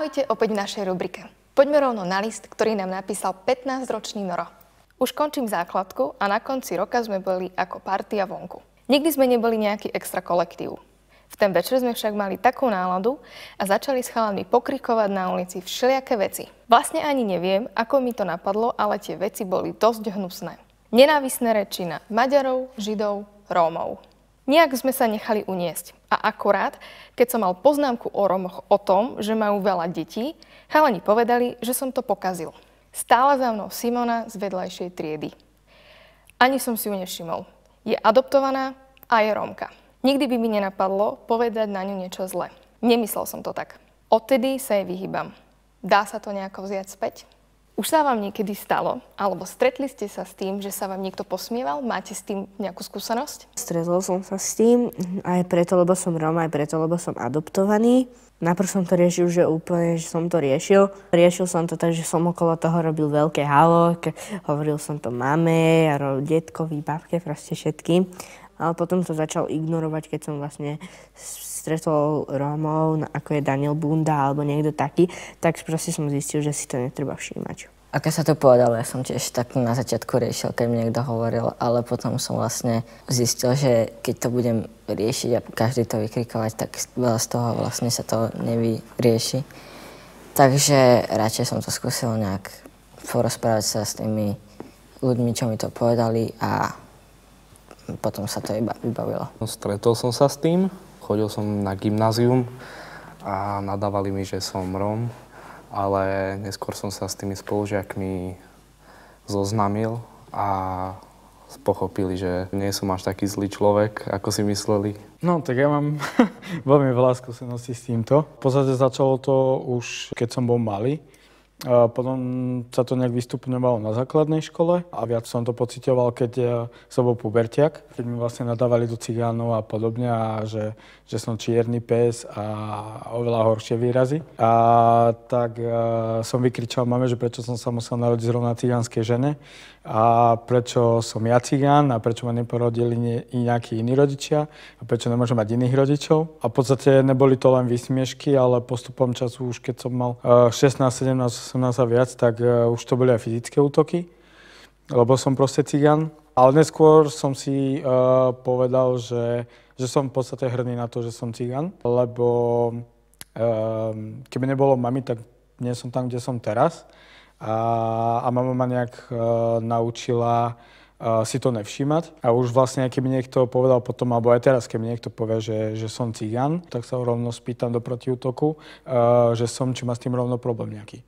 Ahojte opäť v našej rubrike. Poďme rovno na list, ktorý nám napísal 15-ročný Noro. Už končím základku a na konci roka sme boli ako partia vonku. Nikdy sme neboli nejaký extra kolektív. V ten večer sme však mali takú náladu a začali s chalami pokrikovať na ulici všelijaké veci. Vlastne ani neviem, ako mi to napadlo, ale tie veci boli dosť hnusné. Nenávisné reči na Maďarov, Židov, Rómov. Nejak sme sa nechali uniesť. A akorát, keď som mal poznámku o Rómoch o tom, že majú veľa detí, chalani povedali, že som to pokazil. Stála za mnou Simona z vedľajšej triedy. Ani som si ju nevšimol. Je adoptovaná a je Rómka. Nikdy by mi nenapadlo povedať na ňu niečo zlé. Nemyslel som to tak. Odtedy sa jej vyhýbam. Dá sa to nejako vziať späť? Už sa vám niekedy stalo, alebo stretli ste sa s tým, že sa vám niekto posmieval? Máte s tým nejakú skúsenosť? Stretol som sa s tým, aj preto, lebo som Róm, aj preto, lebo som adoptovaný. Najprv som to riešil, že som to riešil. Riešil som to tak, že som okolo toho robil veľké halo, hovoril som to mame, detkovi, babke, proste všetkým. Ale potom to začal ignorovať, keď som vlastne stretol Rómov, ako je Daniel Bunda alebo niekto taký, tak proste som zistil, že si to netreba všímať. Ako sa to povedalo, ja som tiež tak na začiatku riešil, keď mi niekto hovoril, ale potom som vlastne zistil, že keď to budem riešiť a každý to vykrikovať, tak veľa z toho vlastne sa to nevyrieši. Takže radšej som to skúsil nejak porozprávať sa s tými ľuďmi, čo mi to povedali a potom sa to iba vybavilo. Stretol som sa s tým, chodil som na gymnázium a nadávali mi, že som Róm, ale neskôr som sa s tými spolužiakmi zoznámil a pochopili, že nie som až taký zlý človek, ako si mysleli. No, tak ja mám veľmi veľa skúseností s týmto. V podstate začalo to už, keď som bol malý. Potom sa to nejak vystupňovalo na základnej škole a viac som to pociťoval, keď som bol pubertiak, keď mi vlastne nadávali do cigánov a podobne a že som čierny pes a oveľa horšie výrazy. A tak som vykričal mame, že prečo som sa musel narodiť zrovna cigánskej žene a prečo som ja cigán a prečo ma neporodili nejakí iní rodičia a prečo nemôžem mať iných rodičov. A v podstate neboli to len výsmiešky, ale postupom času už keď som mal 16, 17, 18 a viac, tak už to boli aj fyzické útoky, lebo som proste cigán. Ale neskôr som si povedal, že som v podstate hrdý na to, že som cigán, lebo keby nebolo mami, tak nie som tam, kde som teraz. A mama ma nejak naučila si to nevšímať. A už vlastne, keby niekto povedal potom, alebo aj teraz, keby niekto povie, že som cigán, tak sa ho rovno spýtam do protiútoku, že som, či má s tým rovno problém nejaký.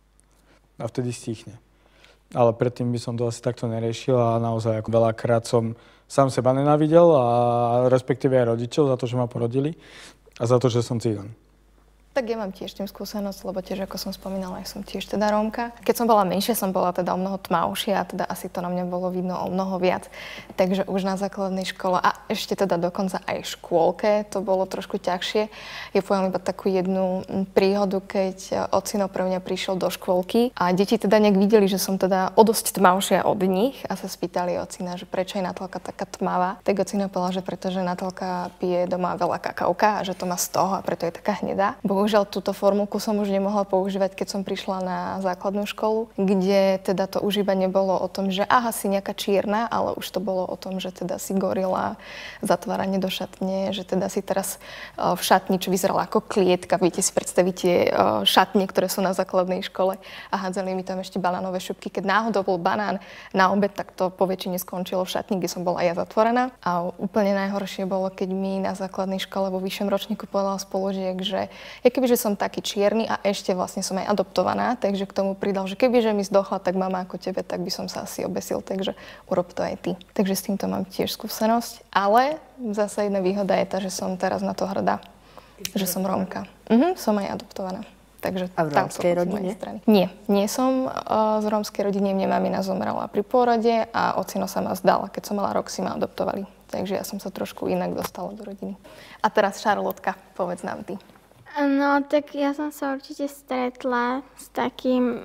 A vtedy stíchne. Ale predtým by som to asi takto neriešil a naozaj ako veľakrát som sám seba nenávidel a respektíve aj rodičov za to, že ma porodili a za to, že som cigán. Tak ja mám tiež tým skúsenosť, lebo tiež, ako som spomínala, ja som tiež teda Rómka. Keď som bola menšia, som bola teda o mnoho tmavšia a teda asi to na mňa bolo vidno o mnoho viac. Takže už na základnej škole a ešte teda dokonca aj v škôlke to bolo trošku ťažšie. Ja poviem iba takú jednu príhodu, keď ocino pre mňa prišiel do škôlky a deti teda nejak videli, že som teda o dosť tmavšia od nich a sa spýtali ocina, že prečo je Natálka taká tmavá. Tak ocino povedala, že pretože Natálka pije doma veľa kakauka a že to má z toho a preto je taká hnedá. Bohužiaľ, túto formulku som už nemohla používať, keď som prišla na základnú školu, kde teda to už iba nebolo o tom, že aha, si nejaká čierna, ale už to bolo o tom, že teda si gorila, zatváranie do šatne, že teda si teraz v šatni, čo vyzerala ako klietka. Viete si predstaviť tie šatne, ktoré sú na základnej škole a hádzali mi tam ešte banánové šupky. Keď náhodou bol banán na obed, tak to po väčšine skončilo v šatni, kde som bola ja zatvorená. A úplne najhoršie bolo, keď mi na základnej škole vo vyššom ročníku povedal spolužiak, že kebyže som taký čierny a ešte vlastne som aj adoptovaná, takže k tomu pridal, že kebyže mi zdochla tak mama ako tebe, tak by som sa asi obesil, takže urob to aj ty. Takže s týmto mám tiež skúsenosť, ale zase jedna výhoda je tá, že som teraz na to hrdá, že som Rómka. Som aj adoptovaná. Takže a v rómskej rodine? Nie som z rómskej rodiny, mne mamina zomrela pri pôrode a ocino sa ma zdala, keď som mala rok, si ma adoptovali. Takže ja som sa trošku inak dostala do rodiny. A teraz Šarlotka, povedz nám ty. No, tak ja som sa určite stretla s takým,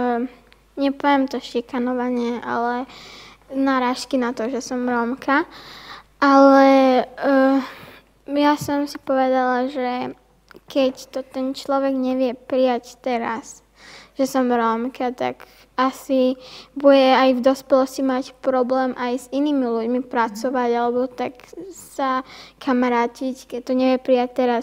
nepoviem to šikanovanie, ale narážky na to, že som Rómka. Ale ja som si povedala, že keď to ten človek nevie prijať teraz, že som Rómka, tak asi bude aj v dospelosti mať problém aj s inými ľuďmi pracovať alebo tak sa kamarátiť, keď to nevie prijať teraz.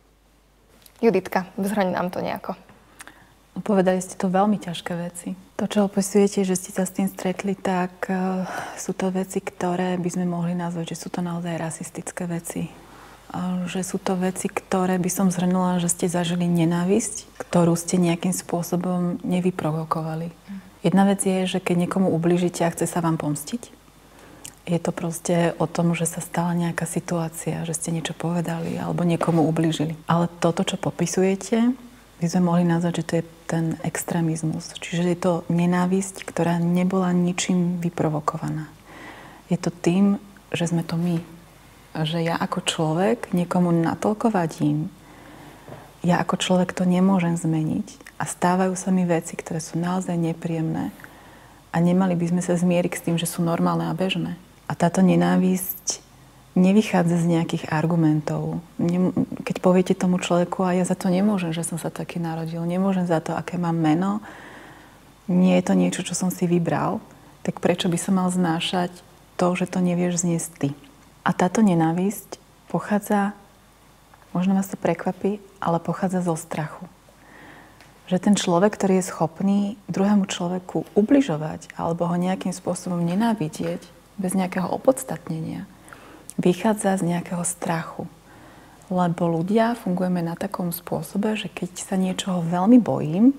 Juditka, zhrň nám to nejako. Povedali ste to veľmi ťažké veci. To, čo opisujete, že ste sa s tým stretli, tak sú to veci, ktoré by sme mohli nazvať, že sú to naozaj rasistické veci. Že sú to veci, ktoré by som zhrnula, že ste zažili nenávisť, ktorú ste nejakým spôsobom nevyprovokovali. Jedna vec je, že keď niekomu ublížite a chce sa vám pomstiť, je to proste o tom, že sa stala nejaká situácia, že ste niečo povedali alebo niekomu ublížili. Ale toto, čo popisujete, by sme mohli nazvať, že to je ten extrémizmus. Čiže je to nenávisť, ktorá nebola ničím vyprovokovaná. Je to tým, že sme to my. Že ja ako človek niekomu natoľko vadím, ja ako človek to nemôžem zmeniť a stávajú sa mi veci, ktoré sú naozaj nepríjemné a nemali by sme sa zmieriť s tým, že sú normálne a bežné. A táto nenávisť nevychádza z nejakých argumentov. Keď poviete tomu človeku, a ja za to nemôžem, že som sa taký narodil, nemôžem za to, aké mám meno, nie je to niečo, čo som si vybral, tak prečo by som mal znášať to, že to nevieš zniesť ty? A táto nenávisť pochádza, možno vás to prekvapí, ale pochádza zo strachu. Že ten človek, ktorý je schopný druhému človeku ubližovať alebo ho nejakým spôsobom nenávidieť bez nejakého opodstatnenia, vychádza z nejakého strachu. Lebo ľudia fungujeme na takom spôsobe, že keď sa niečoho veľmi bojím,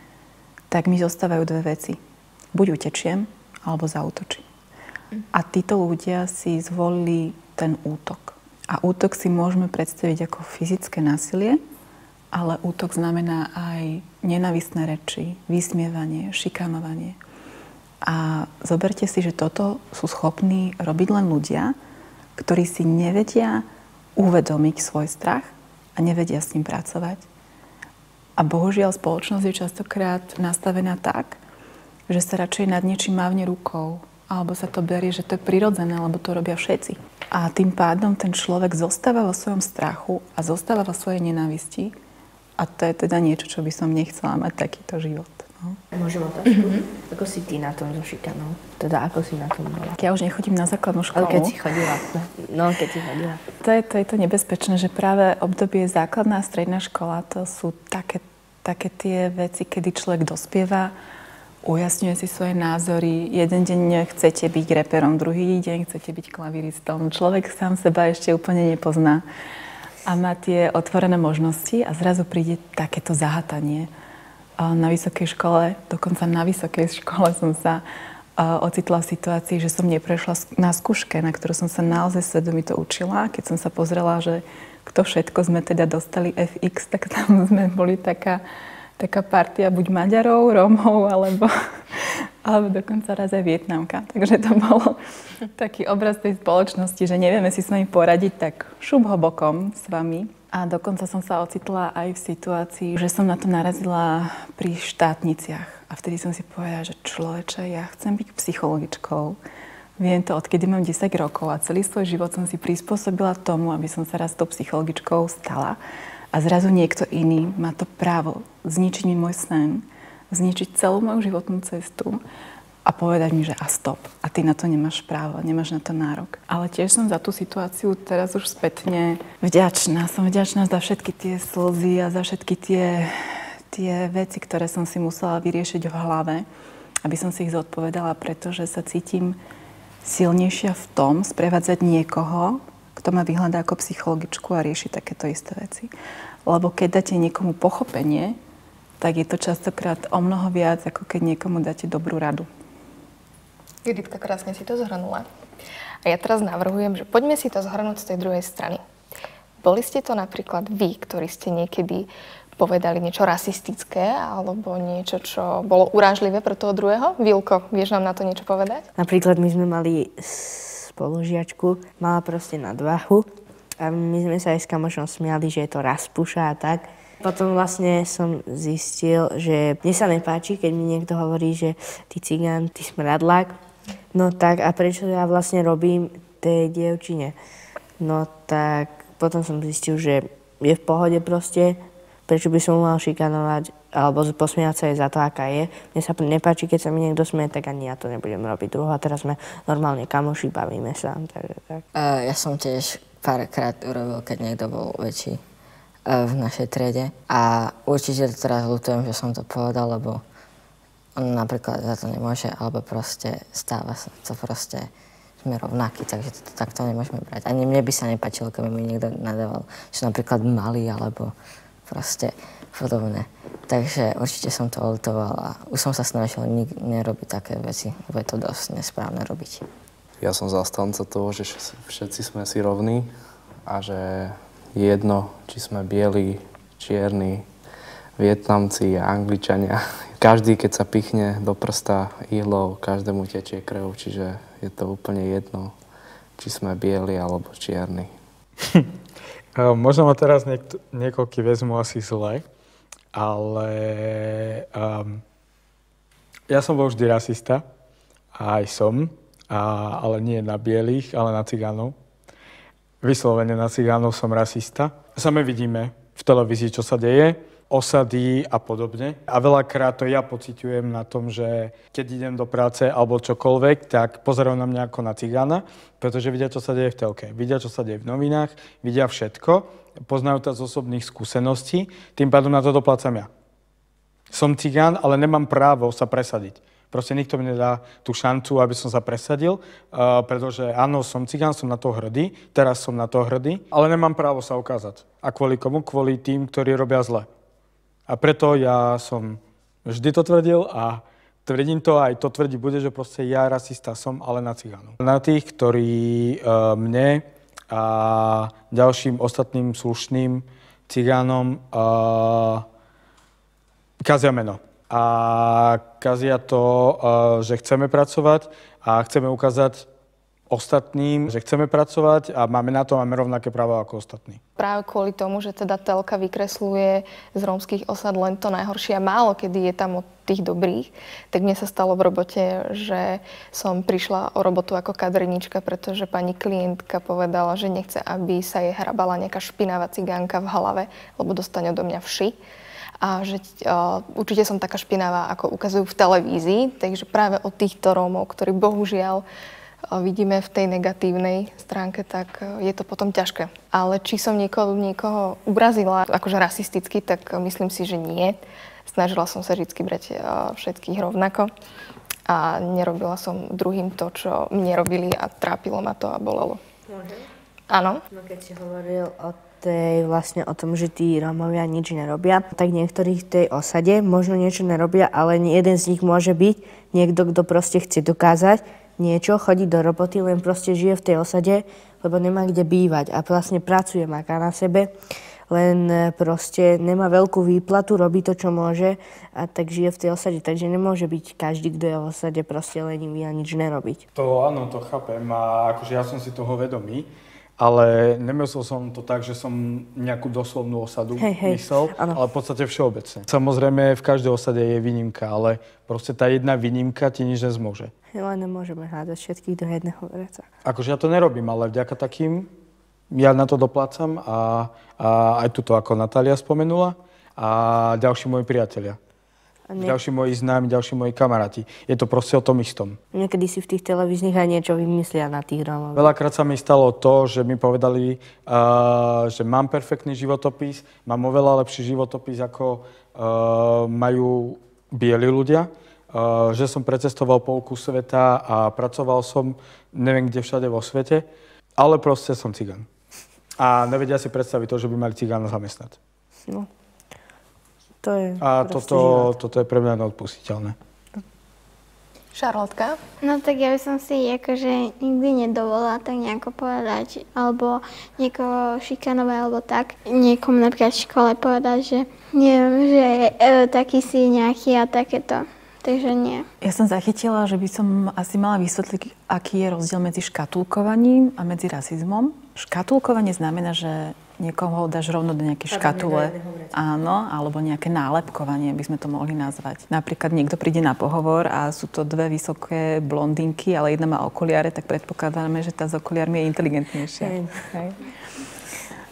tak mi zostávajú dve veci. Buď utečiem, alebo zaútočím. A títo ľudia si zvolili ten útok. A útok si môžeme predstaviť ako fyzické násilie, ale útok znamená aj nenávistné reči, vysmievanie, šikanovanie. A zoberte si, že toto sú schopní robiť len ľudia, ktorí si nevedia uvedomiť svoj strach a nevedia s ním pracovať. A bohužiaľ spoločnosť je častokrát nastavená tak, že sa radšej nad niečím mávne rukou, alebo sa to berie, že to je prirodzené, lebo to robia všetci. A tým pádom ten človek zostáva vo svojom strachu a zostáva vo svojej nenávisti. A to je teda niečo, čo by som nechcela mať takýto život. No. Môžem otázku? Ako si ty na tom so šikanou? Teda ako si na tom bola? Ja už nechodím na základnú školu. Ale keď si chodila. No, keď si chodila. To je to nebezpečné, že práve obdobie základná a stredná škola, to sú také tie veci, kedy človek dospieva, ujasňuje si svoje názory. Jeden deň chcete byť reperom, druhý deň chcete byť klaviristom. Človek sám seba ešte úplne nepozná. A má tie otvorené možnosti a zrazu príde takéto zahatanie. Na vysokej škole, dokonca na vysokej škole som sa ocitla v situácii, že som neprešla na skúške, na ktorú som sa naozaj svedomito učila. Keď som sa pozrela, že kto všetko sme teda dostali FX, tak tam sme boli taká partia buď Maďarov, Rómov, alebo dokonca raz aj Vietnamka. Takže to bolo taký obraz tej spoločnosti, že nevieme si s vami poradiť, tak šup ho bokom s vami. A dokonca som sa ocitla aj v situácii, že som na to narazila pri štátniciach. A vtedy som si povedala, že človeče, ja chcem byť psychologičkou. Viem to, odkedy mám 10 rokov a celý svoj život som si prispôsobila tomu, aby som sa raz tou psychologičkou stala. A zrazu niekto iný má to právo zničiť mi môj sen, zničiť celú moju životnú cestu a povedať mi, že a stop. A ty na to nemáš právo, nemáš na to nárok. Ale tiež som za tú situáciu teraz už spätne vďačná. Som vďačná za všetky tie slzy a za všetky tie veci, ktoré som si musela vyriešiť v hlave, aby som si ich zodpovedala, pretože sa cítim silnejšia v tom sprevádzať niekoho, kto ma vyhľadá ako psychologičku a rieši takéto isté veci. Lebo keď dáte niekomu pochopenie, tak je to častokrát o mnoho viac, ako keď niekomu dáte dobrú radu. Juditka, krásne si to zhrnula. A ja teraz navrhujem, že poďme si to zhrnúť z tej druhej strany. Boli ste to napríklad vy, ktorí ste niekedy povedali niečo rasistické alebo niečo, čo bolo urážlivé pre toho druhého? Vilko, vieš nám na to niečo povedať? Napríklad my sme mali spolužiačku, mala proste nadváhu a my sme sa aj s kamošom smiali, že je to raspuša a tak. Potom vlastne som zistil, že mne sa nepáči, keď mi niekto hovorí, že ty cigán, ty smradlák. No tak a prečo ja vlastne robím tej dievčine? No tak potom som zistil, že je v pohode proste, prečo by som mal šikanovať, alebo posmiať sa jej za to, aká je. Mne sa nepáči, keď sa mi niekto smie, tak ani ja to nebudem robiť druhá. Teraz sme normálne kamoši, bavíme sa. Takže tak. Ja som tiež párkrát urobil, keď niekto bol väčší v našej triede. A určite teraz ľutujem, že som to povedal, lebo on napríklad za to nemôže, alebo proste stáva sa to proste. Sme rovnakí, takže to takto nemôžeme brať. Ani mne by sa nepáčilo, keby mi niekto nadával, že napríklad malý, alebo proste podobné. Takže určite som to oľutoval a už som sa snažil nerobiť také veci, lebo je to dosť nesprávne robiť. Ja som zastanca toho, že všetci sme si rovní a že je jedno, či sme bieli, čierni, Vietnamci a Angličania. Každý, keď sa pichne do prsta ihlou, každému tečie krev, čiže je to úplne jedno, či sme bieli alebo čierni. Možno ma teraz niekoľký vezmu asi zle, ale ja som bol vždy rasista, a aj som, ale nie na bielých, ale na cigánov. Vyslovene na cigánov som rasista. Same vidíme v televízii, čo sa deje, osady a podobne. A veľakrát to ja pociťujem na tom, že keď idem do práce alebo čokoľvek, tak pozerajú na mňa ako na cigána, pretože vidia, čo sa deje v telke, vidia, čo sa deje v novinách, vidia všetko, poznajú to z osobných skúseností, tým pádom na to doplácam ja. Som cigán, ale nemám právo sa presadiť. Proste nikto mi nedá tú šancu, aby som sa presadil, pretože áno, som cigán, som na to hrdý, teraz som na to hrdý, ale nemám právo sa ukázať. A kvôli komu? Kvôli tým, ktorí robia zle. A preto ja som vždy to tvrdil a tvrdím to, aj to tvrdí bude, že proste ja rasista som, ale na cigánov. Na tých, ktorí mne a ďalším ostatným slušným cigánom kazia meno. A kazia to, že chceme pracovať a chceme ukázať ostatným, že chceme pracovať a máme na to, máme rovnaké práva ako ostatní. Práve kvôli tomu, že teda telka vykresluje z rómskych osad len to najhoršie a málo kedy je tam od tých dobrých, tak mne sa stalo v robote, že som prišla o robotu ako kadrnička, pretože pani klientka povedala, že nechce, aby sa jej hrabala nejaká špinavá cigánka v hlave, lebo dostane odo mňa vši. A že určite som taká špinavá, ako ukazujú v televízii, takže práve od týchto Rómov, ktorí bohužiaľ vidíme v tej negatívnej stránke, tak je to potom ťažké. Ale či som niekoho urazila akože rasisticky, tak myslím si, že nie. Snažila som sa vždy brať všetkých rovnako a nerobila som druhým to, čo mne robili a trápilo ma to a bolelo. Áno. No keď si hovoril vlastne o tom, že tí Rómovia nič nerobia, tak niektorí v tej osade možno niečo nerobia, ale jeden z nich môže byť niekto, kto proste chce dokázať niečo, chodí do roboty, len proste žije v tej osade, lebo nemá kde bývať a vlastne pracuje, maká na sebe, len proste nemá veľkú výplatu, robí to, čo môže a tak žije v tej osade. Takže nemôže byť každý, kto je v osade, proste lenivý a nič nerobiť. To áno, to chápem a akože ja som si toho vedomý, ale nemyslel som to tak, že som nejakú doslovnú osadu myslel, ale v podstate všeobecne. Samozrejme, v každej osade je výnimka, ale proste tá jedna výnimka ti nič nezmôže. Ale nemôžeme hádať všetkých do jedného vreca. Akože ja to nerobím, ale vďaka takým ja na to doplácam a aj tuto, ako Natália spomenula, a ďalší moji priatelia. Ďalší moji známi, ďalší moji kamaráti. Je to proste o tom istom. Niekedy si v tých televíznych aj niečo vymyslia na tých Rómov. Veľakrát sa mi stalo to, že mi povedali, že mám perfektný životopis, mám oveľa lepší životopis, ako majú bieli ľudia, že som precestoval polku sveta a pracoval som neviem kde všade vo svete, ale proste som cigán. A nevedia si predstaviť to, že by mali cigána zamestnať. No. To je a toto je pre mňa neodpustiteľné. Šarlotka? No tak ja by som si akože nikdy nedovolila tak nejako povedať, alebo niekoho šikanovať, alebo tak. Niekomu napríklad v škole povedať, že neviem, že taký si nejaký a takéto. Takže nie. Ja som zachytila, že by som asi mala vysvetliť, aký je rozdiel medzi škatulkovaním a medzi rasizmom. Škatulkovanie znamená, že niekoho dáš rovno do nejakej škatule. Áno, alebo nejaké nálepkovanie by sme to mohli nazvať. Napríklad niekto príde na pohovor a sú to dve vysoké blondinky, ale jedna má okuliare, tak predpokladáme, že tá s okuliarmi je inteligentnejšia. Hej.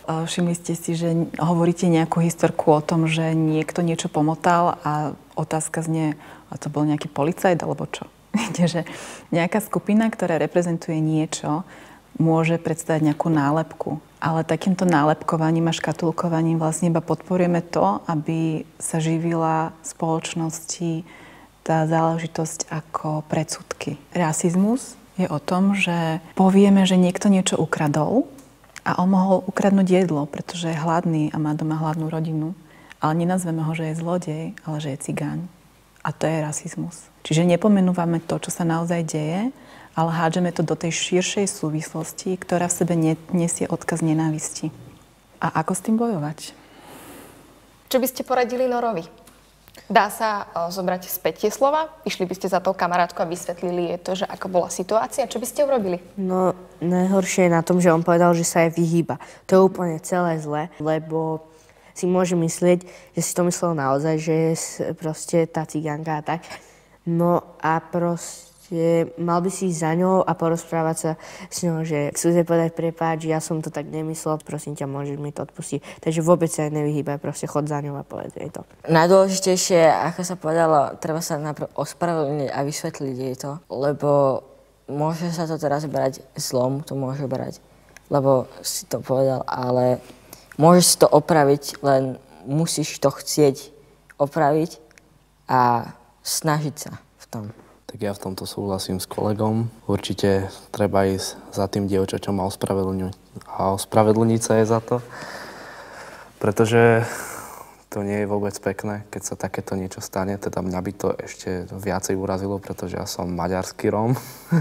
Všimli ste si, že hovoríte nejakú historku o tom, že niekto niečo pomotal a otázka znie, a to bol nejaký policajt alebo čo? Viete, že nejaká skupina, ktorá reprezentuje niečo, môže predstaviť nejakú nálepku. Ale takýmto nálepkovaním a škatulkovaním vlastne iba podporujeme to, aby sa živila spoločnosti tá záležitosť ako predsudky. Rasizmus je o tom, že povieme, že niekto niečo ukradol a on mohol ukradnúť jedlo, pretože je hladný a má doma hladnú rodinu. Ale nenazveme ho, že je zlodej, ale že je cigáň. A to je rasizmus. Čiže nepomenúvame to, čo sa naozaj deje, ale hádžeme to do tej širšej súvislosti, ktorá v sebe nesie odkaz nenávisti. A ako s tým bojovať? Čo by ste poradili Norovi? Dá sa zobrať späť tie slova? Išli by ste za tou kamarátkou a vysvetlili jej to, že ako bola situácia? Čo by ste urobili? No, najhoršie je na tom, že on povedal, že sa jej vyhýba. To je úplne celé zle, lebo si môže myslieť, že si to myslel naozaj, že je proste tá cigánka a tak. No a proste mal by si ísť za ňou a porozprávať sa s ňou, že chcú povedať prepáč, ja som to tak nemyslel, prosím ťa, môžeš mi to odpustiť. Takže vôbec sa aj nevyhýbaj, proste chod za ňou a povedz jej to. Najdôležitejšie, ako sa povedalo, treba sa najprv ospravedlniť a vysvetliť jej to, lebo môže sa to teraz brať zlom, to môže brať, lebo si to povedal, ale môžeš si to opraviť, len musíš to chcieť opraviť a snažiť sa v tom. Tak ja v tomto súhlasím s kolegom. Určite treba ísť za tým dievčaťom a ospravedlniť sa jej za to. Pretože to nie je vôbec pekné, keď sa takéto niečo stane. Teda mňa by to ešte viacej urazilo, pretože ja som maďarský Róm.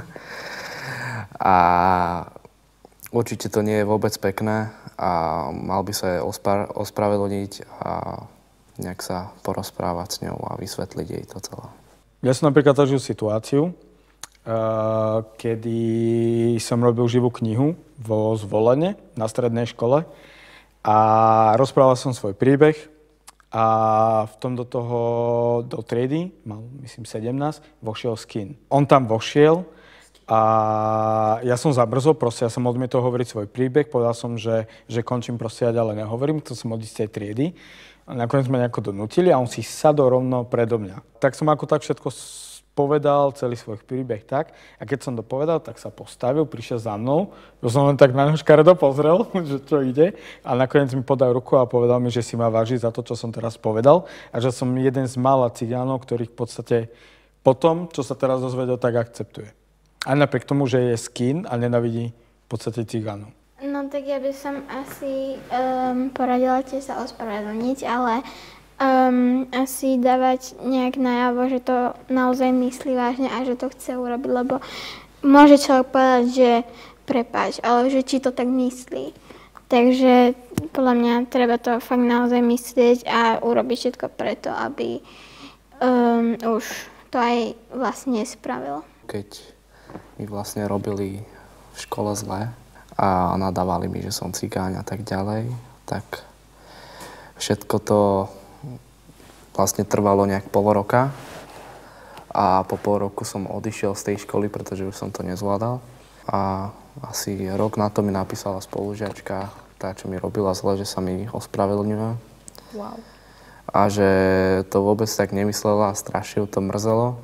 A určite to nie je vôbec pekné a mal by sa jej ospravedlniť a nejak sa porozprávať s ňou a vysvetliť jej to celé. Ja som napríklad zažil situáciu, kedy som robil živú knihu vo Zvolene na strednej škole a rozprával som svoj príbeh a v tom do triedy, mal myslím 17, vošiel Skin. On tam vošiel a ja som zabrzol, proste ja som odmietol hovoriť svoj príbeh, povedal som, že končím, proste ja ďalej nehovorím, chcel som odísť z tej triedy. A nakoniec ma nejako donútili a on si sadol rovno predo mňa. Tak som ako tak všetko povedal, celý svoj príbeh tak. A keď som to povedal, tak sa postavil, prišiel za mnou. Ja som len tak na ňo škaredo pozrel, že čo ide. A nakoniec mi podal ruku a povedal mi, že si ma váži za to, čo som teraz povedal. A že som jeden z mála cigánov, ktorých v podstate po tom, čo sa teraz dozvedel, tak akceptuje. Aj napriek tomu, že je skin a nenavidí v podstate cigánov. No tak ja by som asi poradila tiež sa ospravedlniť, ale asi dávať nejak najavo, že to naozaj myslí vážne a že to chce urobiť, lebo môže človek povedať, že prepáč, ale že či to tak myslí. Takže podľa mňa treba to fakt naozaj myslieť a urobiť všetko preto, aby už to aj vlastne spravilo. Keď mi vlastne robili v škole zle, a nadávali mi, že som cigáň a tak ďalej, tak všetko to vlastne trvalo nejak pol roka a po pol roku som odišiel z tej školy, pretože už som to nezvládal a asi rok na to mi napísala spolužiačka, tá, čo mi robila zle, že sa mi ospravedlňuje. Wow. A že to vôbec tak nemyslela a strašne to mrzelo.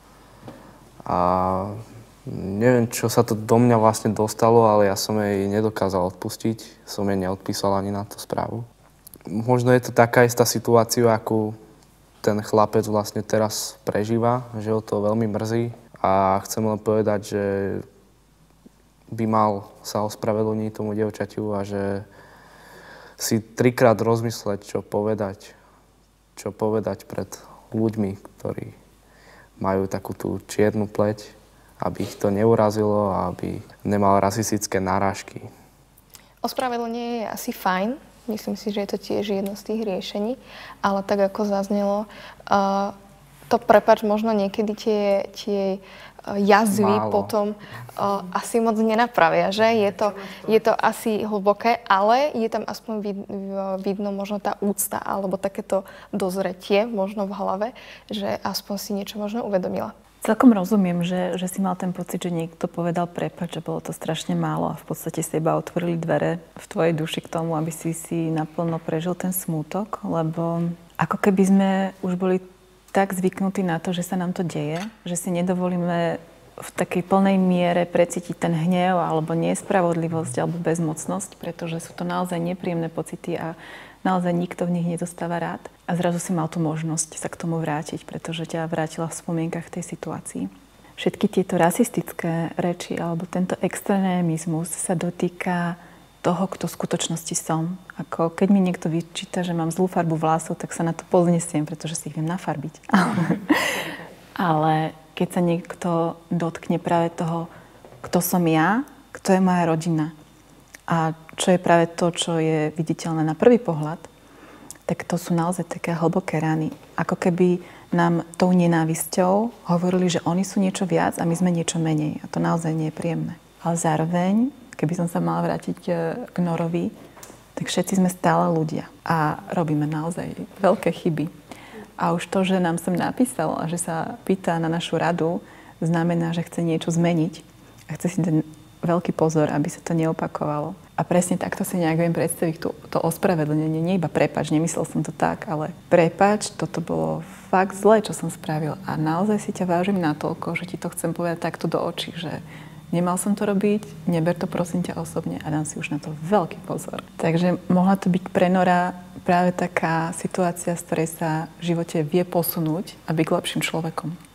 A neviem, čo sa to do mňa vlastne dostalo, ale ja som jej nedokázal odpustiť. Som jej neodpísal ani na tú správu. Možno je to taká istá situácia, akú ten chlapec vlastne teraz prežíva, že ho to veľmi mrzí. A chcem len povedať, že by mal sa ospravedlniť tomu dievčaťu a že si 3-krát rozmysleť, čo povedať pred ľuďmi, ktorí majú takú tú čiernu pleť, aby ich to neurazilo a aby nemal rasistické náražky. Ospravedlnenie je asi fajn. Myslím si, že je to tiež jedno z tých riešení. Ale tak, ako zaznelo, to prepáč možno niekedy tie jazvy potom asi moc nenapravia, že? Je to asi hlboké, ale je tam aspoň vidno možno tá úcta alebo takéto dozretie možno v hlave, že aspoň si niečo možno uvedomila. Celkom rozumiem, že si mal ten pocit, že niekto povedal prepáč, že bolo to strašne málo a v podstate si iba otvorili dvere v tvojej duši k tomu, aby si naplno prežil ten smútok, lebo ako keby sme už boli tak zvyknutí na to, že sa nám to deje, že si nedovolíme v takej plnej miere precítiť ten hnev alebo nespravodlivosť alebo bezmocnosť, pretože sú to naozaj nepríjemné pocity a naozaj nikto v nich nedostáva rád. A zrazu si mal tú možnosť sa k tomu vrátiť, pretože ťa vrátila v spomienkach v tej situácii. Všetky tieto rasistické reči alebo tento extrémizmus sa dotýka toho, kto v skutočnosti som. Ako keď mi niekto vyčíta, že mám zlú farbu vlasov, tak sa na to poznesiem, pretože si ich viem nafarbiť. Ale keď sa niekto dotkne práve toho, kto som ja, kto je moja rodina a čo je práve to, čo je viditeľné na prvý pohľad, tak to sú naozaj také hlboké rany. Ako keby nám tou nenávisťou hovorili, že oni sú niečo viac a my sme niečo menej. A to naozaj nie je príjemné. Ale zároveň, keby som sa mala vrátiť k Norovi, tak všetci sme stále ľudia. A robíme naozaj veľké chyby. A už to, že nám sem napísal a že sa pýta na našu radu, znamená, že chce niečo zmeniť. A chce si ten veľký pozor, aby sa to neopakovalo. A presne takto si nejak viem predstaviť to ospravedlnenie. Nie iba prepáč, nemyslel som to tak, ale prepáč, toto bolo fakt zlé, čo som spravil. A naozaj si ťa vážim natoľko, že ti to chcem povedať takto do očí, že nemal som to robiť, neber to prosím ťa osobne a dám si už na to veľký pozor. Takže mohla to byť pre Nora práve taká situácia, z ktorej sa v živote vie posunúť a byť lepším človekom.